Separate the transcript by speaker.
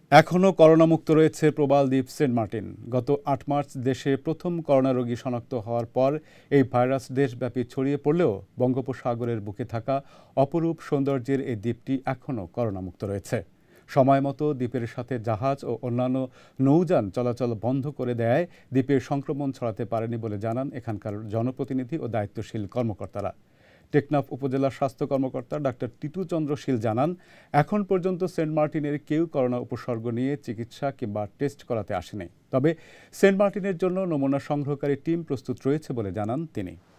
Speaker 1: এখনও করোনামুক্ত রয়েছে প্রবাল দ্বীপ সেন্ট মার্টিন। গত ৮ মার্চ দেশে প্রথম করোনা রোগী শনাক্ত হওয়ার পর এই ভাইরাস দেশব্যাপী ছড়িয়ে পড়লেও বঙ্গোপসাগরের বুকে থাকা অপরূপ সৌন্দর্যের এই দ্বীপটি এখনও করোনামুক্ত রয়েছে। সময়মতো দ্বীপের সাথে জাহাজ ও অন্যান্য নৌযান চলাচল বন্ধ করে দেয়ায় দ্বীপে সংক্রমণ ছড়াতে পারেনি বলে জানান এখানকার জনপ্রতিনিধি ও দায়িত্বশীল কর্মকর্তারা। টেকনাফ উপজেলা স্বাস্থ্য কর্মকর্তা ডাক্তার টিটু চন্দ্র শীল জানান, এখন পর্যন্ত সেন্ট মার্টিনের কেউ করোনা উপসর্গ নিয়ে চিকিৎসা কিংবা টেস্ট করাতে আসেনি। তবে সেন্ট মার্টিনের জন্য নমুনা সংগ্রহকারী টিম প্রস্তুত রয়েছে বলে জানান তিনি।